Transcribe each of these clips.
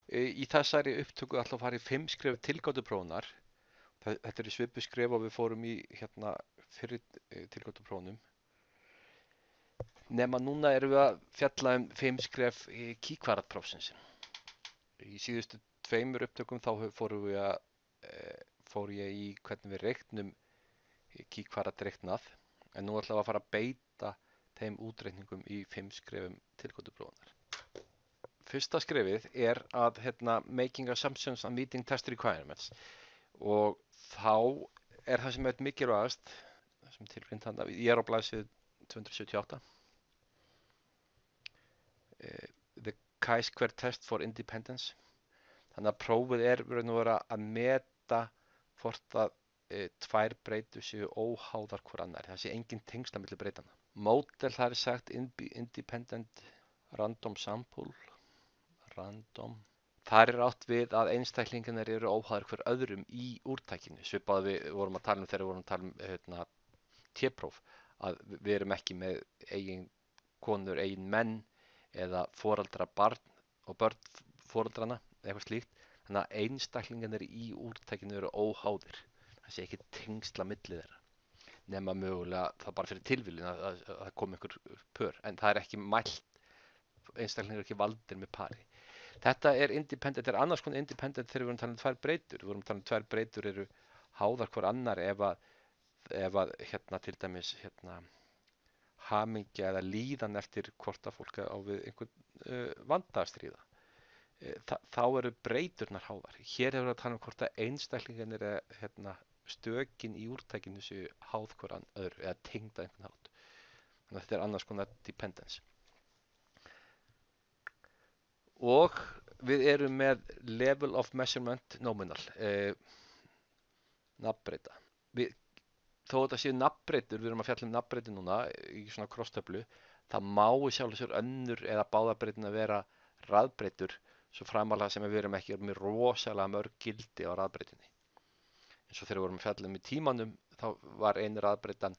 Í þessari upptöku ætla að fara í 5 skref tilgátuprófunar. Þetta er svipuð skref og við fórum í hérna fyrir tilgátuprófunum. Nema núna erum við að fjalla 5 skref kýkvaraprófsins. Í síðustu 2 upptökum þá fór ég í hvernig við reiknum kýkvaradreiknað, en nú ætlum við að fara að beita þeim útreikningum í 5 skrefum tilgátuprófunar. Fyrsta skrefið er að making assumptions and meeting test requirements, og þá er það sem er mikilvægast, það sem tilgreint þarna, ég er á blaðsíðu 278. The chi-square test for independence. Þannig að prófið er raun og vera að meta hvort að 2 breytur séu óháðar hvor annar. Það sé engin tengsl á milli breytanna. Model, það er sagt independent random sample. Random. Þar er átt við að einstaklingarnir eru óháðar hver öðrum í úrtækinu. Svipað við vorum að tala um þegar við vorum að tala um T-próf, að við erum ekki með eigin konur, eigin menn eða foreldra barn og börn foreldrana, eitthvað slíkt. Þannig að einstaklingarnir í úrtækinu eru óháðir. Það sé ekki tengsla milli þeirra. Nema mögulega það bara fyrir tilviljun að það kom einhver pör, en það er ekki mælt, einstaklingar eru ekki valdir með pari. Þetta er independent, þetta er annars konar independent þegar við vorum að tala um 2 breytur. Við vorum að tala um 2 breytur eru háðar hvor annar ef að til dæmis hamingja eða líðan eftir hvort að fólk á við einhvern vanda að stríða. Þá eru breyturnar háðar. Hér hefur við að tala um hvort að einstaklingarnir stökin í úrtækinu séu háð hvor öðru eða tengda einhvern hátt. Þannig að þetta er annars konar dependence. Og við erum með level of measurement nominal, nafnbreyta. Þó þetta séu nafnbreytur, við erum að fjalla um nafnbreytur núna í svona krosstöflu, það má í sjálfu sér önnur eða báðabreytin að vera raðbreytur, svo framalega sem við erum ekki með rosalega mörg gildi á raðbreytinni. Eins og þegar við vorum að fjalla um í tímanum, þá var einu raðbreytan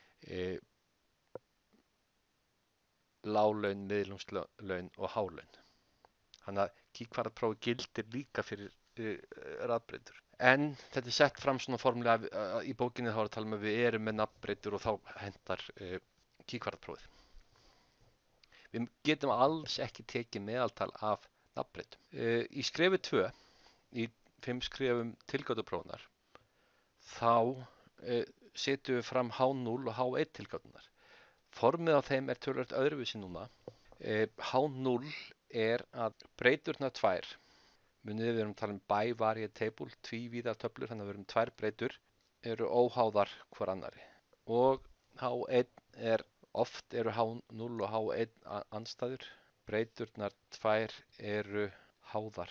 láglaun, miðlungslaun og hálaun. Þannig að kýkvaraprófið gildir líka fyrir raðbreytur. En þetta er sett fram svona formulega í bókinni, þá er að tala um að við erum með nafnbreytur og þá hendar kýkvaraprófið. Við getum alls ekki tekið meðaltal af nafnbreytum. Í skrefi 2, í 5 skrefum tilgátuprófunar, þá setjum við fram H0 og H1 tilgátunar. Formið á þeim er töluvert öðruvísi núna. H0 er að breyturnar 2, munið við erum að tala um bivariate table, tvívíðar töflur, þannig að við erum 2 breytur, eru óháðar hvor annari. Og H1 er, oft eru H0 og H1 andstæður, breyturnar 2 eru háðar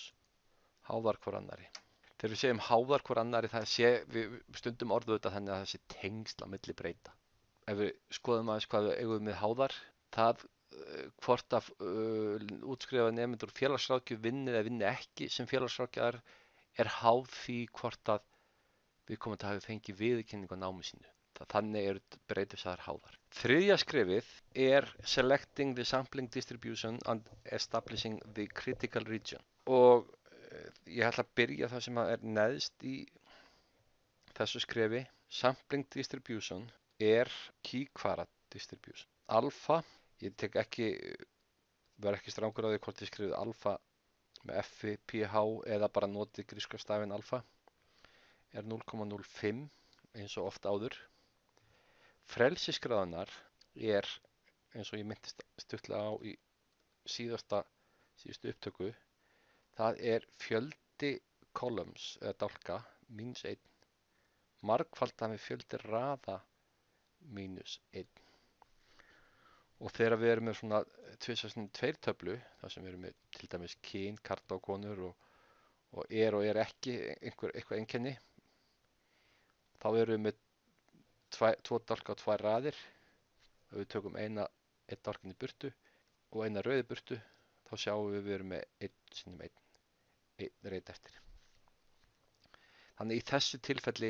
hvor annari. Þegar við segjum háðar hvor annari, við stundum orðuð þetta þannig að það sé tengsla milli breyta. Ef við skoðum aðeins hvað við eigum með háðar, það hvort að útskrifa nemendur félagsráðgjöf vinni eða vinni ekki sem félagsráðgjafar er háð því hvort að viðkomandi hafi fengið viðurkenningu á námi sínu. Þannig eru breytur þessar háðar. Þriðja skrefið er selecting the sampling distribution and establishing the critical region. Og ég ætla að byrja það sem er neðst í þessu skrefi. Sampling distribution er kýkvara distribution. Alfa, ég verð ekki strangur á því hvort ég skrifið alfa með F, PH eða bara notið gríska stafinn alfa, er 0,05 eins og oft áður. Frelsisgráðunar er, eins og ég myndist stuttlega á í síðustu upptöku, það er fjöldi columns eða dálka mínus 1 margfaldan við fjöldi raða mínus 1. Og þegar við erum með svona 2 töflu, þar sem við erum með til dæmis kyn, karla og konur og er ekki eitthvað einkenni, þá erum við með 2 dálka og 2 raðir. Ef við tökum einn dálkinn í burtu og eina rauði burtu, þá sjáum við erum með 1 sinnum 1 reit eftir. Þannig í þessu tilfelli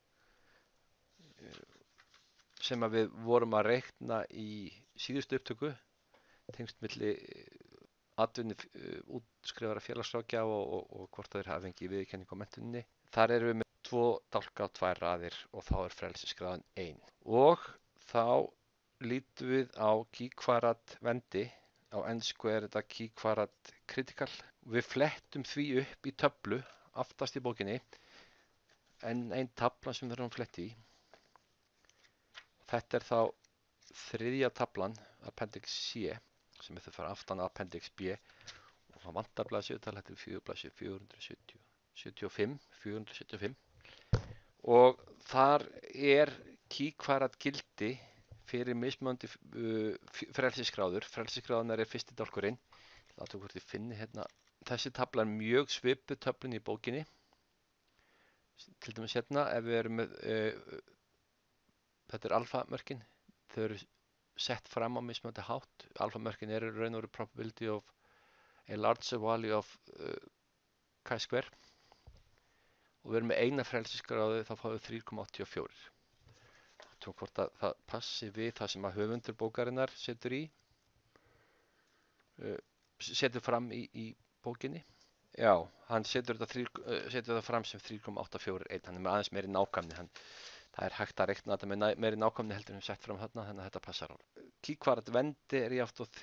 sem við vorum að reikna í síðustu upptöku, tengst milli atvinni útskrifara félagsráðgjafa og hvort þeir hafa fengið viðurkenningu á menntuninni. Þar erum við með 2 dálka og 2 raðir og þá er frelsisgráðan 1. Og þá lítum við á keyquarat vendi, á ensku er þetta keyquarat critical. Við flettum því upp í töflu aftast í bókinni, en ein tafla sem við erum fletti í. Þetta er þá 3. taflan, appendix C, sem þau fara aftan að appendix B og það vantar blaðsíðutal, þetta er 4 blaðsíður 475 og þar er keyquarat gildi fyrir mismunandi frelsisgráður. Frelsisgráðunar er 1. dálkurinn. Látum hvort ég finni hérna. Þessi tafla er mjög svipuð töflunni í bókinni. Til dæmis hérna, ef við erum með þetta er alfamörkin. Þau eru sett fram á mismunandi hátt. Alfamörkin eru raun og veru probability of a larger value of chi-square. Og við erum með eina frelsisgráðu, þá fáum við 3,84. Tók hvort að það passi við það sem að höfundur bókarinnar setur fram í bókinni. Já, hann setur það fram sem 3,841. Hann er með aðeins meiri nákvæmni. Það er hægt að reikna þetta með meiri nákvæmni heldur en sett fram þarna, þannig að þetta passar alveg. Keyquarat vendi er jafnt á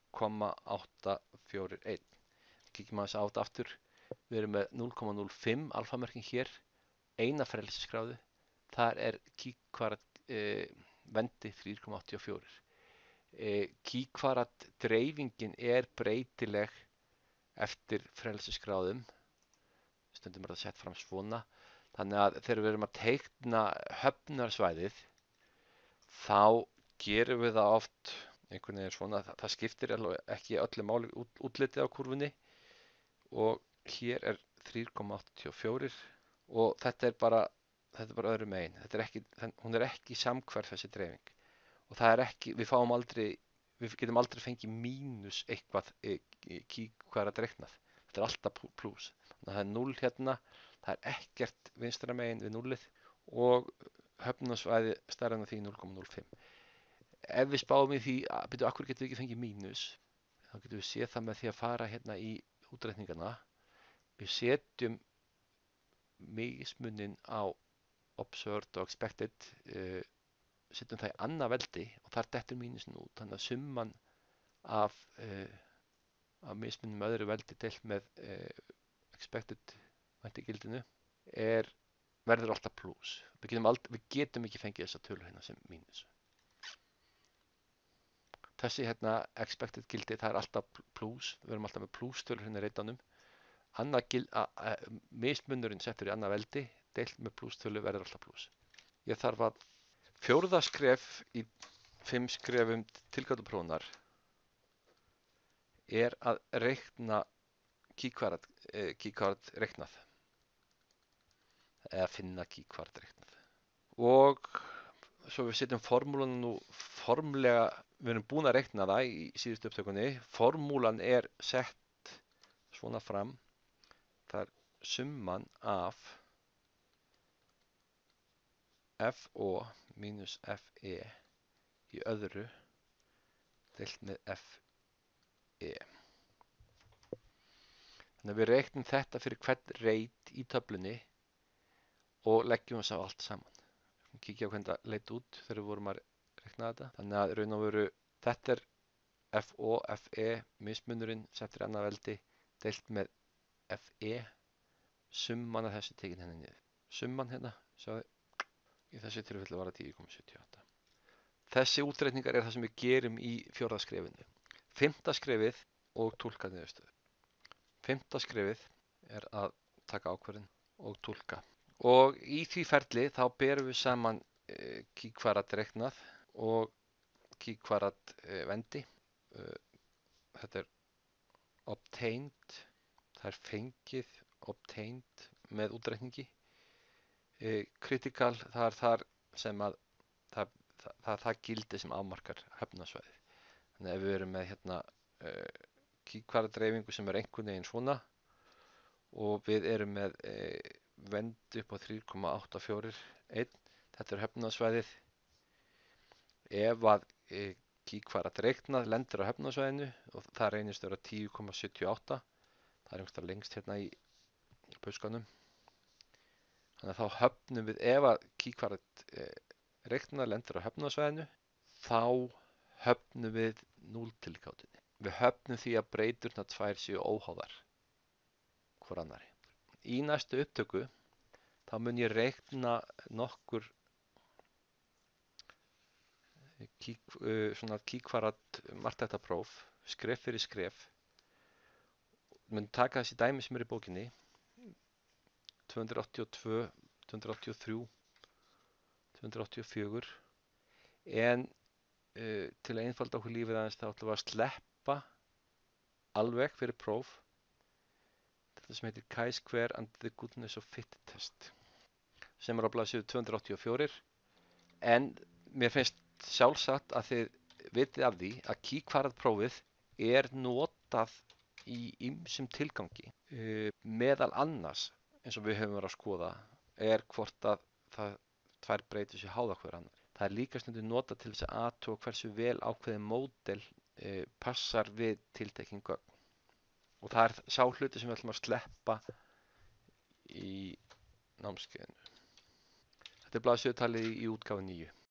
3,841. Kíkjum aðeins á þetta aftur. Við erum með 0,05 alfamörkin hér, eina frelsisgráðu. Þar er keyquarat vendi 3,84. Keyquarat dreifingin er breytileg eftir frelsisgráðum. Stundum er það sett fram svona. Þannig að þegar við erum að teikna höfnunarsvæðið, þá gerum við það oft einhvern veginn svona. Það skiptir ekki öllu máli útlitið á kúrfunni og hér er 3,84 og þetta er bara öðru megin. Hún er ekki samhverf þessi dreifing og það er ekki, við getum aldrei fengið mínus eitthvað keyquarat reiknað. Þetta er alltaf plús. Þannig að það er 0 hérna, það er ekkert vinstra megin við 0 og höfnunarsvæði stærra en því 0,05. Ef við spáum í því, akkur getum við ekki fengið mínus, þá getum við séð það með því að fara hérna í útreikningana. Við setjum mismunin á observed og expected, setjum það í annað veldi og þar dettur mínusin út. Þannig að summan af mismunin með öðru veldi deilt með expected væntigildinu verður alltaf plús. Við getum ekki fengið þessa tölu hérna sem mínus. Þessi hérna expected gildi, það er alltaf plús. Við erum alltaf með plústölur hérna í reitanum. Mismunurinn settur í annað veldi deilt með plústölu verður alltaf plús. Ég þarf að 4. skref í 5 skrefum tilgálluprófunar er að reikna keyquarat reiknað eða finna keyquarat reiknað. Og svo við setjum formúlan nú formlega, við erum búin að reikna það í síðustu upptökunni. Formúlan er sett svona fram. Það er summan af FO mínus FE í öðru deilt með FE. Þannig að við reiknum þetta fyrir hvern reit í töflunni og leggjum þess á allt saman. Kíkja á hvernig það leit út þegar við vorum að reikna þetta. Þannig að raun og veru þetta er FO, FE, mismunurinn settur í annað veldi deilt með FE, summan af þessi tekin henni niður. Summan hérna, sjáðu, í þessi tilfelli var það 10,78. Þessi útreikningar er það sem við gerum í 4. skrefinu. 5. skrefið og túlka niðurstöðu. 5. skrefið er að taka ákvörðun og túlka. Og í því ferli þá berum við saman keyquarat reiknað og keyquarat vendi. Þetta er obtained, það er fengið, obtained með útreikningi. Critical, það er þar sem að það gildi sem afmarkar höfnunarsvæðið. Þannig að ef við erum með hérna keyquarat dreifingu sem er einhvern veginn svona og við erum með vend upp á 3,841, þetta er höfnunarsvæðið. Ef að kíkvarat reiknað lendir á höfnunasvæðinu og það reynist vera 10,78. Það er einhverstað lengst hérna í pauskanum. Þannig að þá höfnum við, ef að kíkvarat reiknað lendir á höfnunasvæðinu, þá höfnum við núlltilgátunni. Við höfnum því að breyturnar tvær séu óháðar hvor annarri. Í næstu upptöku þá mun ég reikna nokkur svona kíkvarat marktæktapróf, skref fyrir skref. Mun taka þessi dæmi sem er í bókinni, 282, 283, 284, en til að einfalda okkur lífið aðeins þá ætlum við að sleppa alveg fyrir próf þetta sem heitir Chi-square and the goodness of fit test, sem er á blaðsíðu 284, en mér finnst sjálfsagt að þið vitið af því að kíkvaratprófið er notað í ýmsum tilgangi. Meðal annars, eins og við höfum verið að skoða, er hvort að það tvær breytur sér háða hver annar. Það er líka stundum notað til þess að athuga hversu vel ákveðið módel passar við tiltekin gögn. Og það er sá hluti sem við ætlum að sleppa í námskeiðinu. Þetta er blaðsíðutalið í útgáfu 9.